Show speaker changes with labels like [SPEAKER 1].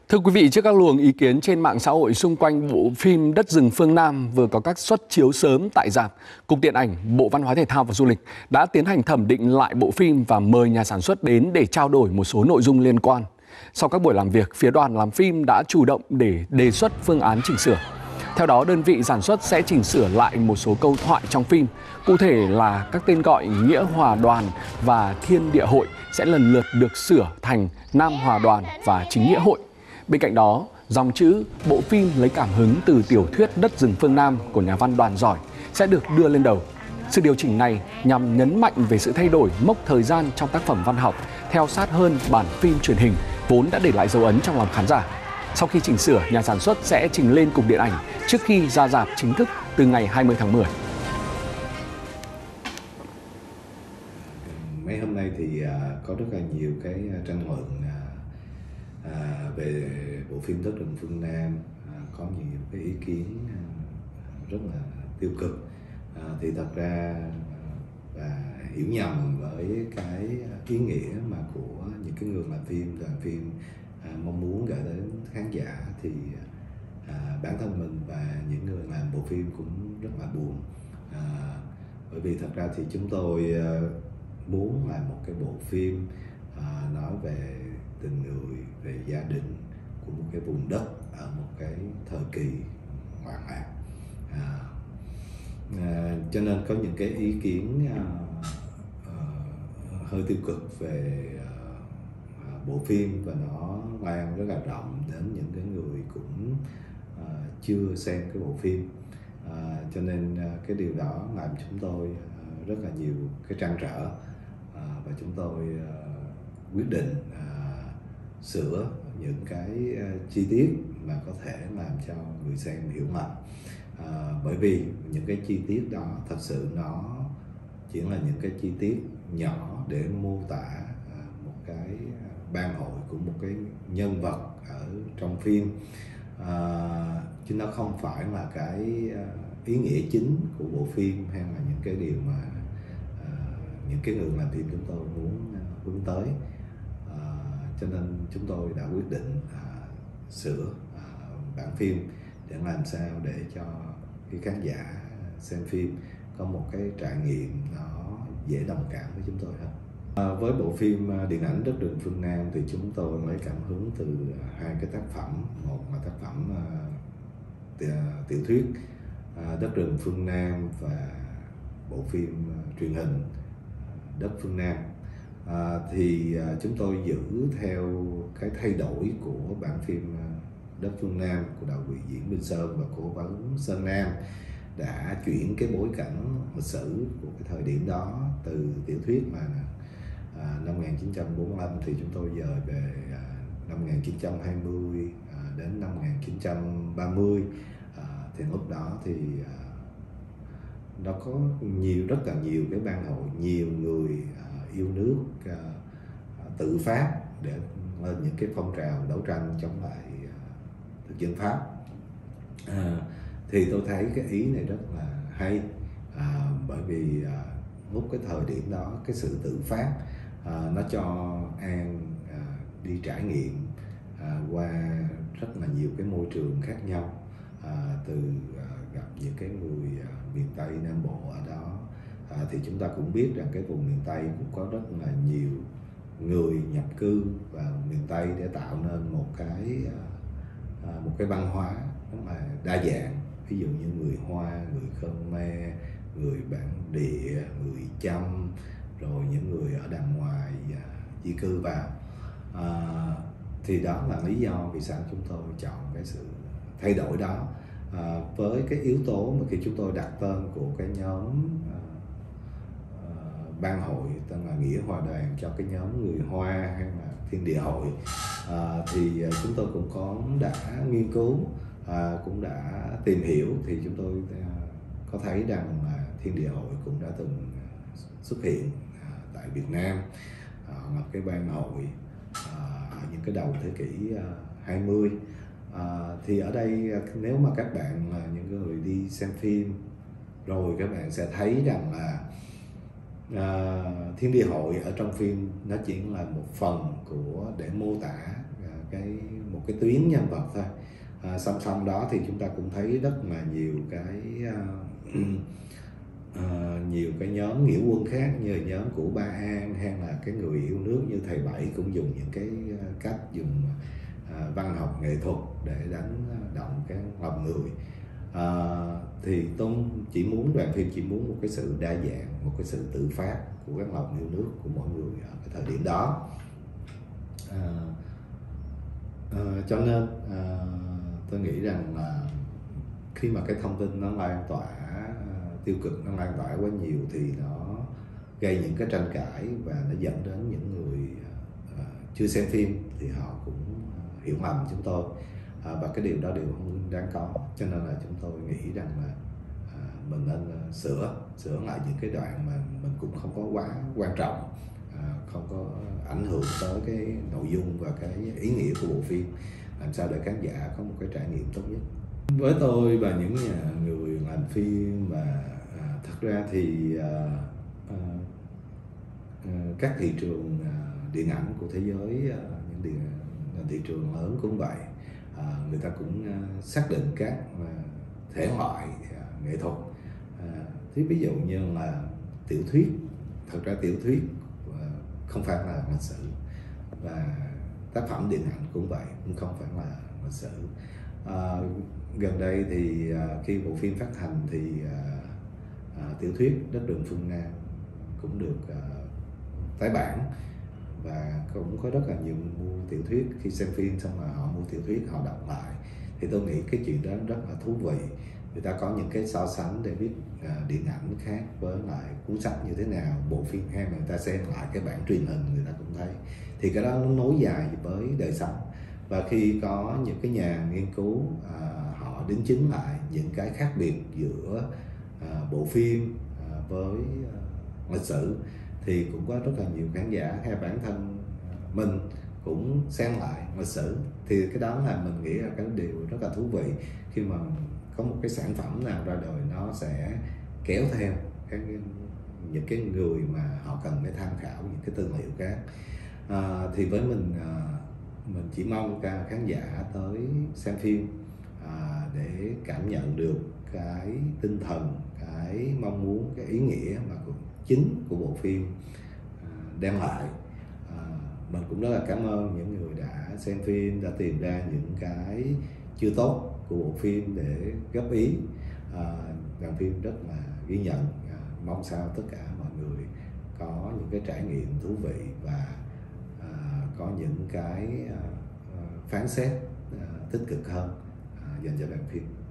[SPEAKER 1] Thưa quý vị, trước các luồng ý kiến trên mạng xã hội xung quanh bộ phim Đất rừng phương Nam vừa có các suất chiếu sớm tại rạp, Cục Điện ảnh, Bộ Văn hóa Thể thao và Du lịch đã tiến hành thẩm định lại bộ phim và mời nhà sản xuất đến để trao đổi một số nội dung liên quan. Sau các buổi làm việc, phía đoàn làm phim đã chủ động để đề xuất phương án chỉnh sửa. Theo đó, đơn vị sản xuất sẽ chỉnh sửa lại một số câu thoại trong phim. Cụ thể là các tên gọi Nghĩa Hòa Đoàn và Thiên Địa Hội sẽ lần lượt được sửa thành Nam Hòa Đoàn và Chính Nghĩa Hội. Bên cạnh đó, dòng chữ bộ phim lấy cảm hứng từ tiểu thuyết Đất rừng phương Nam của nhà văn Đoàn Giỏi sẽ được đưa lên đầu. Sự điều chỉnh này nhằm nhấn mạnh về sự thay đổi mốc thời gian trong tác phẩm văn học, theo sát hơn bản phim truyền hình vốn đã để lại dấu ấn trong lòng khán giả. Sau khi chỉnh sửa, nhà sản xuất sẽ trình lên Cục Điện ảnh trước khi ra rạp chính thức từ ngày 20 tháng 10.
[SPEAKER 2] Mấy hôm nay thì có rất là nhiều cái tranh luận về bộ phim Đất rừng phương Nam, có nhiều cái ý kiến rất là tiêu cực, thì thật ra và hiểu nhầm với cái ý nghĩa mà của những cái người làm phim mong muốn gửi đến khán giả, thì bản thân mình và những người làm bộ phim cũng rất là buồn, bởi vì thật ra thì chúng tôi muốn làm một cái bộ phim nói về tình người, về gia đình của một cái vùng đất ở một cái thời kỳ hoạn lạc, cho nên có những cái ý kiến hơi tiêu cực về bộ phim, và nó lan rất là rộng đến những cái người cũng chưa xem cái bộ phim, cho nên cái điều đó làm chúng tôi rất là nhiều cái trăn trở, và chúng tôi quyết định sửa những cái chi tiết mà có thể làm cho người xem hiểu lầm, bởi vì những cái chi tiết đó thật sự nó chỉ là những cái chi tiết nhỏ để mô tả một cái ban hội của một cái nhân vật ở trong phim, chứ nó không phải là cái ý nghĩa chính của bộ phim hay là những cái điều mà những cái người làm phim chúng tôi muốn hướng tới, cho nên chúng tôi đã quyết định sửa bản phim để làm sao để cho cái khán giả xem phim có một cái trải nghiệm nó dễ đồng cảm với chúng tôi hơn. Với bộ phim điện ảnh Đất rừng phương Nam thì chúng tôi lấy cảm hứng từ hai cái tác phẩm, một là tác phẩm tiểu thuyết Đất rừng phương Nam và bộ phim truyền hình Đất phương Nam, thì chúng tôi giữ theo cái thay đổi của bản phim Đất phương Nam của đạo diễn Minh Sơn và cố vấn Sơn Nam, đã chuyển cái bối cảnh lịch sử của cái thời điểm đó từ tiểu thuyết mà năm 1945 thì chúng tôi dời về năm 1920 đến năm 1930, thì lúc đó thì nó có rất là nhiều cái ban hội, nhiều người yêu nước tự phát để lên những cái phong trào đấu tranh chống lại thực dân Pháp, thì tôi thấy cái ý này rất là hay, bởi vì lúc cái thời điểm đó cái sự tự phát nó cho An đi trải nghiệm qua rất là nhiều cái môi trường khác nhau, từ gặp những cái người miền Tây Nam Bộ ở đó, thì chúng ta cũng biết rằng cái vùng miền Tây cũng có rất là nhiều người nhập cư vào miền Tây để tạo nên một cái văn hóa rất là đa dạng, ví dụ như người Hoa, người Khmer, người bản địa, người Chăm, rồi những người ở đàng ngoài di cư vào, thì đó là lý do vì sao chúng tôi chọn cái sự thay đổi đó, với cái yếu tố mà khi chúng tôi đặt tên của cái nhóm ban hội tên là Nghĩa Hòa Đoàn cho cái nhóm người Hoa hay là Thiên Địa Hội, thì chúng tôi cũng đã nghiên cứu, cũng đã tìm hiểu, thì chúng tôi có thấy rằng là Thiên Địa Hội cũng đã từng xuất hiện tại Việt Nam, là cái ban hội ở những cái đầu thế kỷ 20. Thì ở đây nếu mà các bạn là những người đi xem phim rồi, các bạn sẽ thấy rằng là Thiên Địa Hội ở trong phim nó chỉ là một phần để mô tả một cái tuyến nhân vật thôi. Song song đó thì chúng ta cũng thấy rất là nhiều cái nhóm nghĩa quân khác, như là nhóm của Ba An hay là cái người yêu nước như thầy Bảy cũng dùng những cái cách dùng văn học nghệ thuật để đánh động cái lòng người. Thì tôi đoàn phim chỉ muốn một cái sự đa dạng, một cái sự tự phát của cái lòng yêu nước của mọi người ở cái thời điểm đó. Cho nên tôi nghĩ rằng là khi mà cái thông tin nó lan tỏa tiêu cực, nó lan tỏa quá nhiều thì nó gây những cái tranh cãi và nó dẫn đến những người chưa xem phim thì họ cũng hiểu lầm chúng tôi, và cái điều đó đều không đáng có. Cho nên là chúng tôi nghĩ rằng là mình nên sửa lại những cái đoạn mà mình cũng không có quá quan trọng, không có ảnh hưởng tới cái nội dung và cái ý nghĩa của bộ phim, làm sao để khán giả có một cái trải nghiệm tốt nhất. Với tôi và những người làm phim, và thật ra thì các thị trường điện ảnh của thế giới, những thị trường lớn cũng vậy, người ta cũng xác định các thể loại nghệ thuật. Thì ví dụ như là tiểu thuyết, thật ra tiểu thuyết không phải là lịch sử, và tác phẩm điện ảnh cũng vậy, cũng không phải là lịch sử. Gần đây thì khi bộ phim phát hành thì tiểu thuyết Đất Rừng Phương Nam cũng được tái bản, và cũng có rất là nhiều mua tiểu thuyết. Khi xem phim xong rồi họ mua tiểu thuyết, họ đọc lại, thì tôi nghĩ cái chuyện đó rất là thú vị. Người ta có những cái so sánh để biết điện ảnh khác với lại cuốn sách như thế nào, bộ phim hay mà người ta xem lại cái bản truyền hình người ta cũng thấy. Thì cái đó nó nối dài với đời sống, và khi có những cái nhà nghiên cứu họ đính chính lại những cái khác biệt giữa bộ phim với lịch sử, thì cũng có rất là nhiều khán giả hay bản thân mình cũng xem lại lịch sử. Thì cái đó là mình nghĩ là cái điều rất là thú vị, khi mà có một cái sản phẩm nào ra đời nó sẽ kéo theo những cái người mà họ cần phải tham khảo những cái tư liệu khác. Thì với mình chỉ mong cả khán giả tới xem phim để cảm nhận được cái tinh thần, cái mong muốn, cái ý nghĩa mà chính của bộ phim đem lại. Mình cũng rất là cảm ơn những người đã xem phim, đã tìm ra những cái chưa tốt của bộ phim để góp ý. Đoàn phim rất là ghi nhận, mong sao tất cả mọi người có những cái trải nghiệm thú vị và có những cái phán xét tích cực hơn dành cho đoàn phim.